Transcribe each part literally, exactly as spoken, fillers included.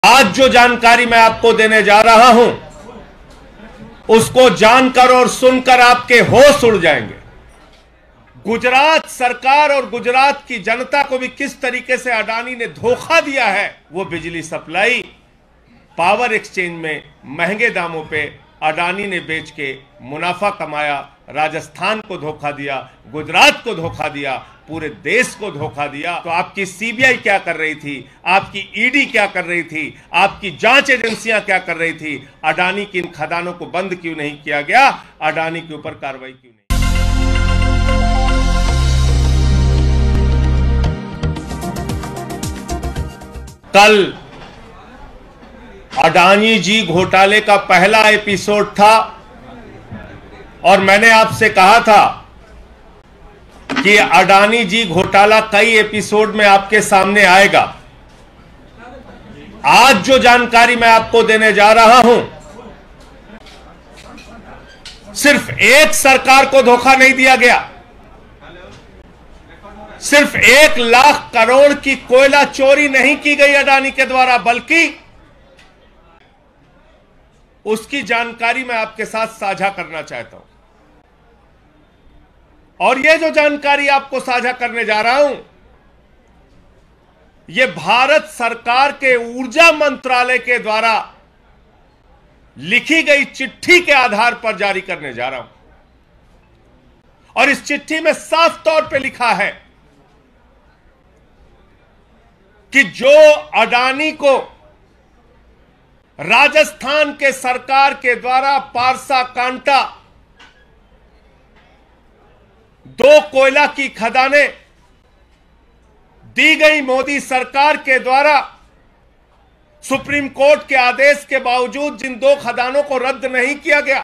आज जो जानकारी मैं आपको देने जा रहा हूं, उसको जानकर और सुनकर आपके होश उड़ जाएंगे। गुजरात सरकार और गुजरात की जनता को भी किस तरीके से अडानी ने धोखा दिया है। वो बिजली सप्लाई पावर एक्सचेंज में महंगे दामों पे अडानी ने बेच के मुनाफा कमाया, राजस्थान को धोखा दिया, गुजरात को धोखा दिया, पूरे देश को धोखा दिया। तो आपकी सीबीआई क्या कर रही थी, आपकी ईडी क्या कर रही थी, आपकी जांच एजेंसियां क्या कर रही थी? अडानी की इन खदानों को बंद क्यों नहीं किया गया? अडानी के ऊपर कार्रवाई क्यों नहीं? कल अडानी जी घोटाले का पहला एपिसोड था और मैंने आपसे कहा था कि अडानी जी घोटाला कई एपिसोड में आपके सामने आएगा। आज जो जानकारी मैं आपको देने जा रहा हूं, सिर्फ एक सरकार को धोखा नहीं दिया गया, सिर्फ एक लाख करोड़ की कोयला चोरी नहीं की गई अडानी के द्वारा, बल्कि उसकी जानकारी मैं आपके साथ साझा करना चाहता हूं। और यह जो जानकारी आपको साझा करने जा रहा हूं, यह भारत सरकार के ऊर्जा मंत्रालय के द्वारा लिखी गई चिट्ठी के आधार पर जारी करने जा रहा हूं। और इस चिट्ठी में साफ तौर पे लिखा है कि जो अडानी को राजस्थान के सरकार के द्वारा पारसा कांटा दो कोयला की खदानें दी गई मोदी सरकार के द्वारा, सुप्रीम कोर्ट के आदेश के बावजूद जिन दो खदानों को रद्द नहीं किया गया,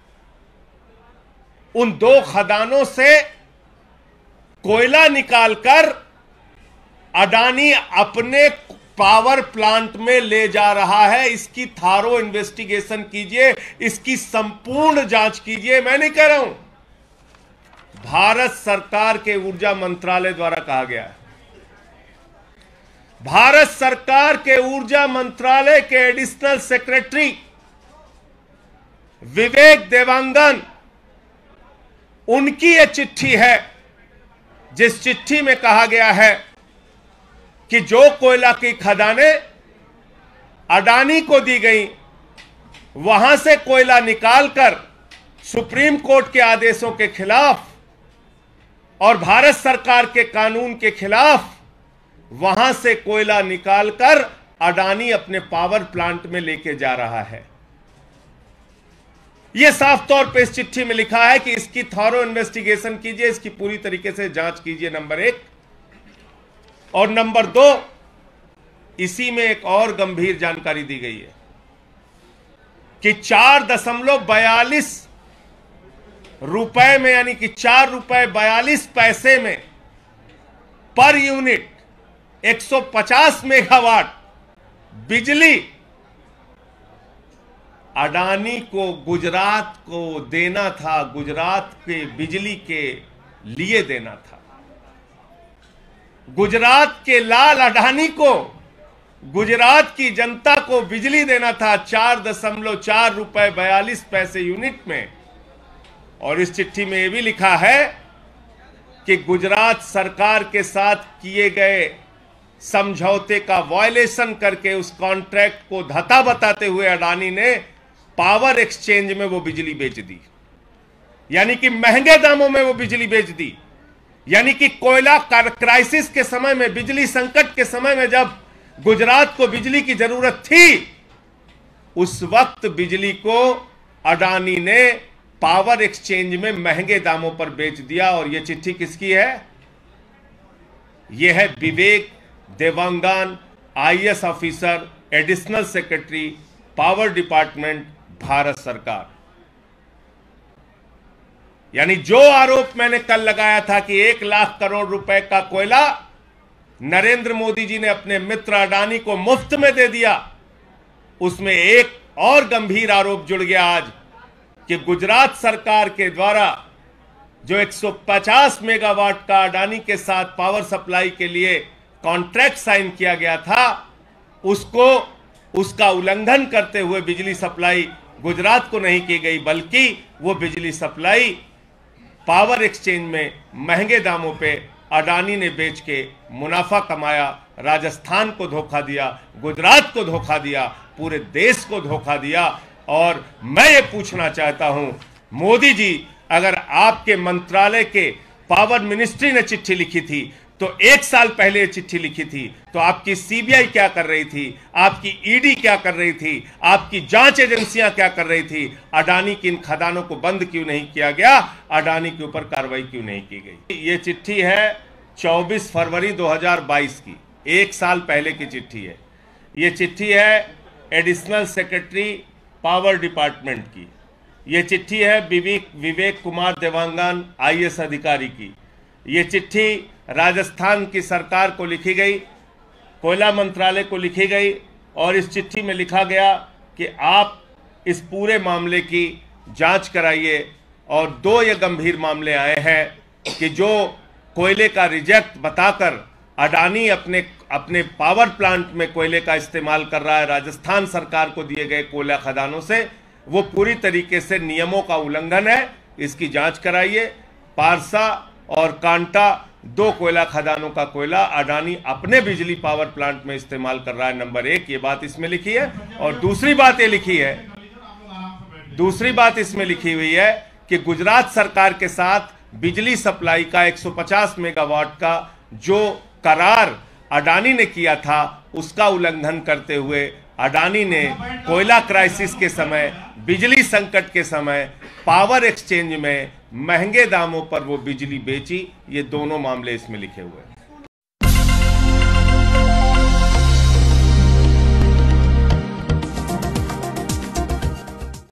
उन दो खदानों से कोयला निकालकर अडानी अपने पावर प्लांट में ले जा रहा है। इसकी थारो इन्वेस्टिगेशन कीजिए, इसकी संपूर्ण जांच कीजिए। मैं नहीं कह रहा हूं, भारत सरकार के ऊर्जा मंत्रालय द्वारा कहा गया है। भारत सरकार के ऊर्जा मंत्रालय के एडिशनल सेक्रेटरी विवेक देवांगन, उनकी यह चिट्ठी है जिस चिट्ठी में कहा गया है कि जो कोयला की खदानें अडानी को दी गई, वहां से कोयला निकालकर सुप्रीम कोर्ट के आदेशों के खिलाफ और भारत सरकार के कानून के खिलाफ वहां से कोयला निकालकर अडानी अपने पावर प्लांट में लेके जा रहा है। यह साफ तौर पे इस चिट्ठी में लिखा है कि इसकी थॉरो इन्वेस्टिगेशन कीजिए, इसकी पूरी तरीके से जांच कीजिए, नंबर एक। और नंबर दो, इसी में एक और गंभीर जानकारी दी गई है कि चार दशमलव बयालीस रुपए में, यानी कि चार रुपए बयालीस पैसे में पर यूनिट एक सौ पचास मेगावाट बिजली अडानी को गुजरात को देना था, गुजरात के बिजली के लिए देना था। गुजरात के लाल अडानी को, गुजरात की जनता को बिजली देना था चार दशमलव चार रुपए बयालीस पैसे यूनिट में। और इस चिट्ठी में यह भी लिखा है कि गुजरात सरकार के साथ किए गए समझौते का वायलेशन करके उस कॉन्ट्रैक्ट को धता बताते हुए अडानी ने पावर एक्सचेंज में वो बिजली बेच दी, यानी कि महंगे दामों में वो बिजली बेच दी। यानी कि कोयला क्राइसिस के समय में, बिजली संकट के समय में जब गुजरात को बिजली की जरूरत थी, उस वक्त बिजली को अडानी ने पावर एक्सचेंज में महंगे दामों पर बेच दिया। और यह चिट्ठी किसकी है? यह है Vivek Dewangan, IAS officer, additional secretary, power department, Bharat सरकार। यानी जो आरोप मैंने कल लगाया था कि एक लाख करोड़ रुपए का कोयला नरेंद्र मोदी जी ने अपने मित्र अडानी को मुफ्त में दे दिया, उसमें एक और गंभीर आरोप जुड़ गया आज कि गुजरात सरकार के द्वारा जो एक सौ पचास मेगावाट का अडानी के साथ पावर सप्लाई के लिए कॉन्ट्रैक्ट साइन किया गया था, उसको उसका उल्लंघन करते हुए बिजली सप्लाई गुजरात को नहीं की गई, बल्कि वो बिजली सप्लाई पावर एक्सचेंज में महंगे दामों पे अडानी ने बेच के मुनाफा कमाया। राजस्थान को धोखा दिया, गुजरात को धोखा दिया, पूरे देश को धोखा दिया। और मैं ये पूछना चाहता हूं, मोदी जी, अगर आपके मंत्रालय के पावर मिनिस्ट्री ने चिट्ठी लिखी थी तो एक साल पहले ये चिट्ठी लिखी थी, तो आपकी सीबीआई क्या कर रही थी, आपकी ईडी क्या कर रही थी, आपकी जांच एजेंसियां क्या कर रही थी? अडानी की इन खदानों को बंद क्यों नहीं किया गया? अडानी के ऊपर कार्रवाई क्यों नहीं की गई? ये चिट्ठी है चौबीस फरवरी दो हज़ार बाईस की, एक साल पहले की चिट्ठी है। ये चिट्ठी है एडिशनल सेक्रेटरी पावर डिपार्टमेंट की। ये चिट्ठी है विवेक विवेक कुमार देवांगन आईएएस अधिकारी की। ये चिट्ठी राजस्थान की सरकार को लिखी गई, कोयला मंत्रालय को लिखी गई, और इस चिट्ठी में लिखा गया कि आप इस पूरे मामले की जांच कराइए। और दो ये गंभीर मामले आए हैं कि जो कोयले का रिजेक्ट बताकर अडानी अपने अपने पावर प्लांट में कोयले का इस्तेमाल कर रहा है राजस्थान सरकार को दिए गए कोयला खदानों से, वो पूरी तरीके से नियमों का उल्लंघन है। इसकी जांच कराइए। पारसा और कांटा दो कोयला खदानों का कोयला अडानी अपने बिजली पावर प्लांट में इस्तेमाल कर रहा है, नंबर एक, ये बात इसमें लिखी है। और दूसरी बात ये लिखी है दूसरी बात इसमें लिखी हुई है कि गुजरात सरकार के साथ बिजली सप्लाई का एक सौ पचास मेगावाट का जो करार अडानी ने किया था, उसका उल्लंघन करते हुए अडानी ने कोयला क्राइसिस के समय, बिजली संकट के समय पावर एक्सचेंज में महंगे दामों पर वो बिजली बेची। ये दोनों मामले इसमें लिखे हुए हैं।